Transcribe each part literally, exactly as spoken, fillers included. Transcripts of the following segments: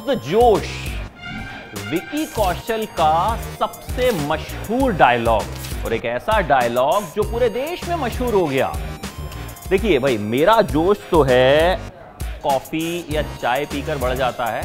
The जोश, विकी कौशल का सबसे मशहूर डायलॉग, और एक ऐसा डायलॉग जो पूरे देश में मशहूर हो गया। देखिए भाई, मेरा जोश तो है कॉफी या चाय पीकर बढ़ जाता है,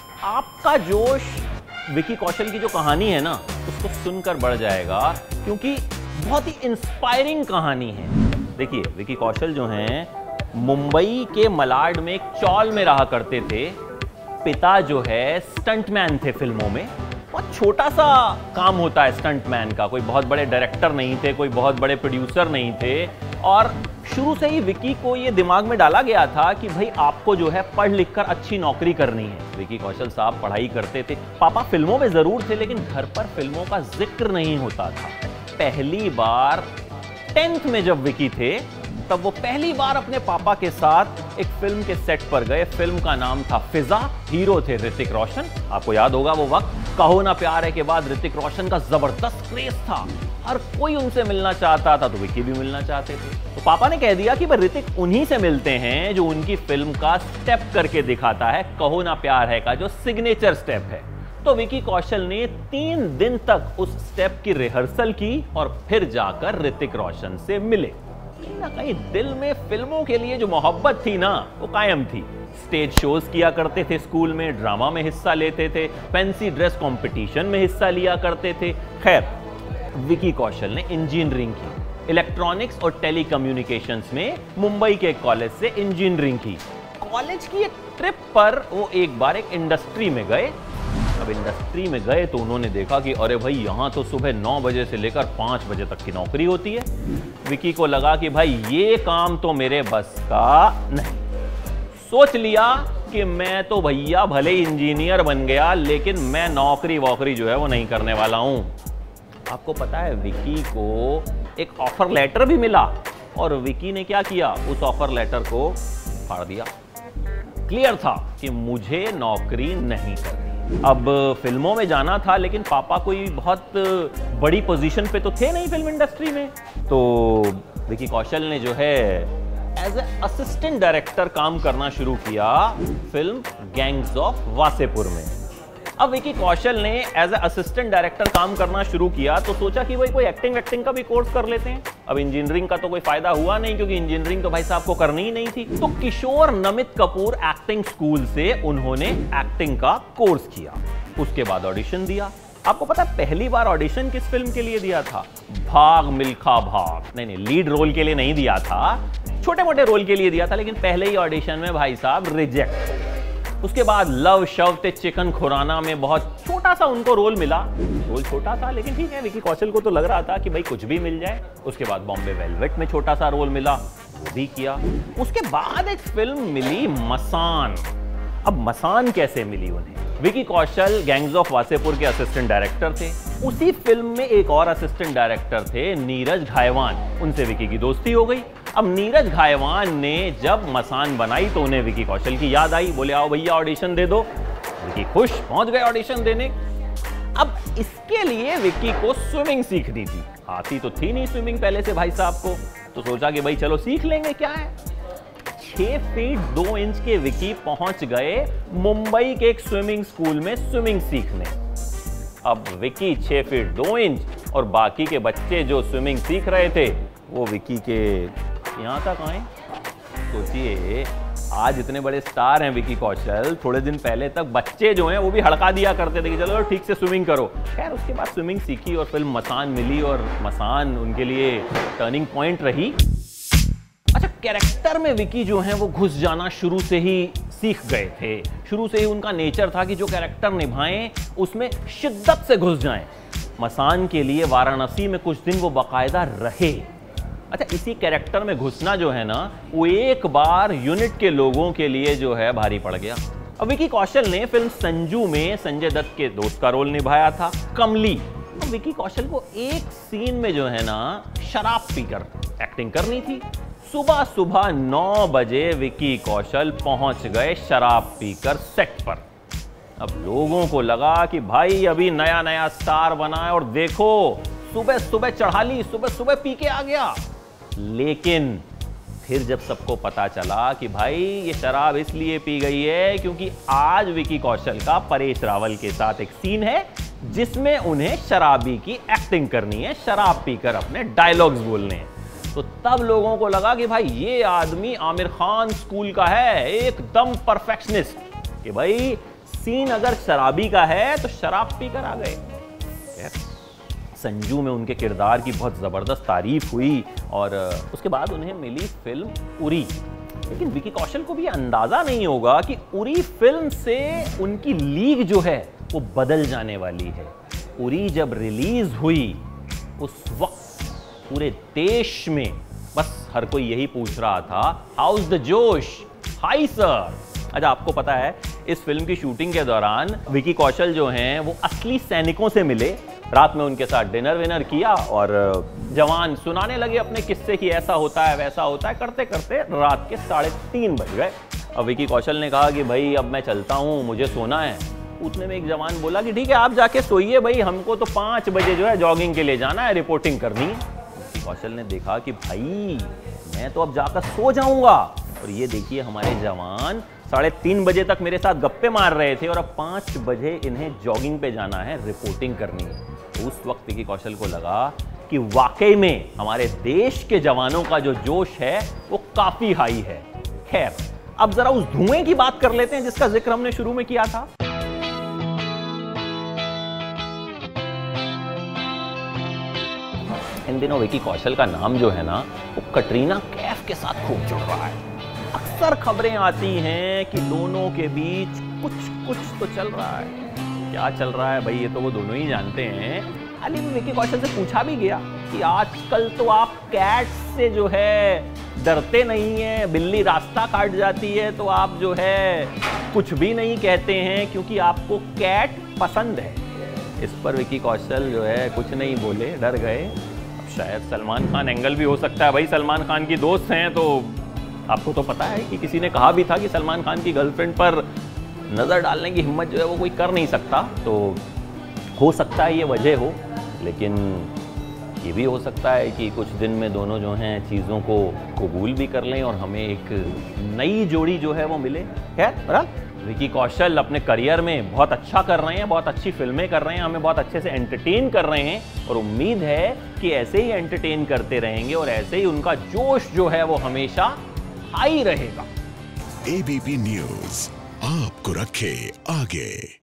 आपका जोश विकी कौशल की जो कहानी है ना उसको सुनकर बढ़ जाएगा, क्योंकि बहुत ही इंस्पायरिंग कहानी है। देखिए, विकी कौशल जो हैं मुंबई के मलाड में एक चौल में रहा करते थे। पिता जो है स्टंटमैन थे फिल्मों में। बहुत छोटा सा काम होता है स्टंटमैन का, कोई बहुत बड़े डायरेक्टर नहीं थे, कोई बहुत बड़े प्रोड्यूसर नहीं थे। और शुरू से ही विकी को ये दिमाग में डाला गया था कि भाई आपको जो है पढ़ लिख कर अच्छी नौकरी करनी है। विकी कौशल साहब पढ़ाई करते थे, पापा फिल्मों में जरूर थे लेकिन घर पर फिल्मों का जिक्र नहीं होता था। पहली बार टेंथ में जब विकी थे तब वो पहली बार अपने पापा के साथ एक फिल्म के सेट पर गए। फिल्म का नाम था फिजा, हीरो थे ऋतिक रोशन। आपको याद होगा वो वक्त, कहो ना प्यार है के बाद ऋतिक रोशन का जबरदस्त क्रेज था, हर कोई उनसे मिलना चाहता था, तो विकी भी मिलना चाहते थे। तो पापा ने कह दिया कि भाई ऋतिक उन्हीं से मिलते हैं जो उनकी फिल्म का स्टेप करके दिखाता है, कहो ना प्यार है का जो सिग्नेचर स्टेप है। तो विकी कौशल ने तीन दिन तक उस स्टेप की रिहर्सल की और फिर जाकर ऋतिक रोशन से मिले। कहीं ना कहीं दिल में फिल्मों के लिए जो मोहब्बत थी ना वो कायम थी। स्टेज शोज किया करते थे स्कूल में, ड्रामा में हिस्सा लेते थे, फैंसी ड्रेस कंपटीशन में हिस्सा लिया करते थे। खैर, विकी कौशल ने इंजीनियरिंग की, इलेक्ट्रॉनिक्स और टेलीकम्युनिकेशंस में मुंबई के कॉलेज से इंजीनियरिंग की। कॉलेज की एक ट्रिप पर वो एक बार एक इंडस्ट्री में गए। अब इंडस्ट्री में गए तो उन्होंने देखा कि अरे भाई यहाँ तो सुबह नौ बजे से लेकर पाँच बजे तक की नौकरी होती है। विकी को लगा कि भाई ये काम तो मेरे बस का नहीं। सोच लिया कि मैं तो भैया भले इंजीनियर बन गया लेकिन मैं नौकरी वोकरी जो है वो नहीं करने वाला हूँ। आपको पता है विकी को एक ऑफर लेटर भी मिला और विकी ने क्या किया, उस ऑफर लेटर को फाड़ दिया। क्लियर था कि मुझे नौकरी नहीं करनी। अब फिल्मों में जाना था लेकिन पापा कोई बहुत बड़ी पोजीशन पे तो थे नहीं फिल्म इंडस्ट्री में। तो विकी कौशल ने जो है एज ए असिस्टेंट डायरेक्टर काम करना शुरू किया फिल्म गैंग्स ऑफ वासेपुर में। अब विकी कौशल ने एज ए असिस्टेंट डायरेक्टर काम करना शुरू किया तो सोचा कि भाई कोई एक्टिंग वैक्टिंग का भी कोर्स कर लेते हैं। अब इंजीनियरिंग का तो कोई फायदा हुआ नहीं क्योंकि इंजीनियरिंग तो भाई साहब को करनी ही नहीं थी। तो किशोर नमित कपूर एक्टिंग स्कूल से उन्होंने एक्टिंग का कोर्स किया। उसके बाद ऑडिशन दिया। आपको पता है पहली बार ऑडिशन किस फिल्म के लिए दिया था? भाग मिल्खा भाग। नहीं नहीं, लीड रोल के लिए नहीं दिया था, छोटे मोटे रोल के लिए दिया था, लेकिन पहले ही ऑडिशन में भाई साहब रिजेक्ट। उसके बाद लव शव ते चिकन खुराना में बहुत छोटा सा उनको रोल मिला। रोल छोटा था लेकिन ठीक है, विकी कौशल को तो लग रहा था कि भाई कुछ भी मिल जाए। उसके बाद बॉम्बे वेलवेट में छोटा सा रोल मिला, वो भी किया। उसके बाद एक फिल्म मिली मसान। अब मसान कैसे मिली उन्हें? विकी कौशल गैंग्स ऑफ वासेपुर के असिस्टेंट डायरेक्टर थे। उसी फिल्म में एक और असिस्टेंट डायरेक्टर थे नीरज घायवान, उनसे विकी की दोस्ती हो गई। अब नीरज घायवान ने जब मसान बनाई तो उन्हें विकी कौशल की याद आई, बोले आओ भैया ऑडिशन दे दो। विकी खुश, पहुंच गए ऑडिशन देने। अब इसके लिए विकी को स्विमिंग सीखनी थी। आती तो थी नहीं स्विमिंग पहले से भाई साहब को, तो सोचा कि भाई चलो सीख लेंगे, क्या है। छह फीट दो इंच के विकी पहुंच गए मुंबई के एक स्विमिंग स्कूल में स्विमिंग सीखने। अब विकी छह फीट दो इंच और बाकी के बच्चे जो स्विमिंग सीख रहे थे वो विकी के यहां तक आए। सोचिए, आज इतने बड़े स्टार हैं विकी कौशल, थोड़े दिन पहले तक बच्चे जो हैं वो भी हड़का दिया करते थे कि चलो ठीक से स्विमिंग करो। खैर, उसके बाद स्विमिंग सीखी और फिल्म मसान मिली और मसान उनके लिए टर्निंग पॉइंट रही। अच्छा, कैरेक्टर में विकी जो हैं वो घुस जाना शुरू से ही सीख गए थे। शुरू से ही उनका नेचर था कि जो कैरेक्टर निभाएं उसमें शिद्दत से घुस जाएं। मसान के लिए वाराणसी में कुछ दिन वो बाकायदा रहे। अच्छा, इसी कैरेक्टर में घुसना जो है ना वो एक बार यूनिट के लोगों के लिए जो है भारी पड़ गया। अब विकी कौशल ने फिल्म संजू में संजय दत्त के दोस्त का रोल निभाया था, कमली। अब विकी कौशल को एक सीन में जो है ना शराब पीकर एक्टिंग करनी थी। सुबह सुबह नौ बजे विकी कौशल पहुंच गए शराब पीकर सेट पर। अब लोगों को लगा कि भाई अभी नया नया स्टार बना है और देखो सुबह सुबह चढ़ा ली, सुबह सुबह पी के आ गया। लेकिन फिर जब सबको पता चला कि भाई ये शराब इसलिए पी गई है क्योंकि आज विकी कौशल का परेश रावल के साथ एक सीन है जिसमें उन्हें शराबी की एक्टिंग करनी है, शराब पीकर अपने डायलॉग्स बोलने हैं, तो तब लोगों को लगा कि भाई ये आदमी आमिर खान स्कूल का है, एकदम परफेक्शनिस्ट, कि भाई सीन अगर शराबी का है तो शराब पीकर आ गए। संजू में उनके किरदार की बहुत ज़बरदस्त तारीफ हुई और उसके बाद उन्हें मिली फिल्म उरी। लेकिन विकी कौशल को भी अंदाज़ा नहीं होगा कि उरी फिल्म से उनकी लीग जो है वो बदल जाने वाली है। उरी जब रिलीज हुई उस वक्त पूरे देश में बस हर कोई यही पूछ रहा था, how's the josh, high sir. अच्छा, आपको पता है इस फिल्म की शूटिंग के दौरान विकी कौशल जो हैं वो असली सैनिकों से मिले, रात में उनके साथ डिनर विनर किया और जवान सुनाने लगे अपने किस्से कि ऐसा होता है वैसा होता है, करते करते रात के साढ़े तीन बज गए। अब विकी कौशल ने कहा कि भाई अब मैं चलता हूँ, मुझे सोना है। उतने में एक जवान बोला कि ठीक है आप जाके सोइए, भाई हमको तो पाँच बजे जो है जॉगिंग के लिए जाना है, रिपोर्टिंग करनी है। विकी कौशल ने देखा कि भाई मैं तो अब जाकर सो जाऊंगा, और ये देखिए हमारे जवान साढ़े तीन बजे तक मेरे साथ गप्पे मार रहे थे और अब पाँच बजे इन्हें जॉगिंग पे जाना है, रिपोर्टिंग करनी है। तो उस वक्त विकी कौशल को लगा कि वाकई में हमारे देश के जवानों का जो जोश है वो काफी हाई है। खैर, अब जरा उस धुएं की बात कर लेते हैं जिसका जिक्र हमने शुरू में किया था। इन दिनों विकी कौशल का नाम जो है ना वो कटरीना कैफ के साथ खूब जुड़ रहा है। अक्सर खबरें आती हैं कि दोनों के बीच कुछ कुछ तो चल रहा है। क्या चल रहा है भाई ये तो वो दोनों ही जानते हैं। हाल ही में विकी कौशल से पूछा भी गया कि आजकल तो आप कैट से जो है डरते नहीं हैं, बिल्ली रास्ता काट जाती है तो आप जो है कुछ भी नहीं कहते हैं क्योंकि आपको कैट पसंद है। इस पर विकी कौशल जो है कुछ नहीं बोले, डर गए। अब शायद सलमान खान एंगल भी हो सकता है, भाई सलमान खान की दोस्त हैं तो आपको तो पता है कि किसी ने कहा भी था कि सलमान खान की गर्लफ्रेंड पर नज़र डालने की हिम्मत जो है वो कोई कर नहीं सकता, तो हो सकता है ये वजह हो। लेकिन ये भी हो सकता है कि कुछ दिन में दोनों जो हैं चीज़ों को कबूल भी कर लें और हमें एक नई जोड़ी जो है वो मिले। खैर, विकी कौशल अपने करियर में बहुत अच्छा कर रहे हैं, बहुत अच्छी फिल्में कर रहे हैं, हमें बहुत अच्छे से एंटरटेन कर रहे हैं और उम्मीद है कि ऐसे ही एंटरटेन करते रहेंगे और ऐसे ही उनका जोश जो है वो हमेशा हाई रहेगा। एबीपी न्यूज़ आपको रखे आगे।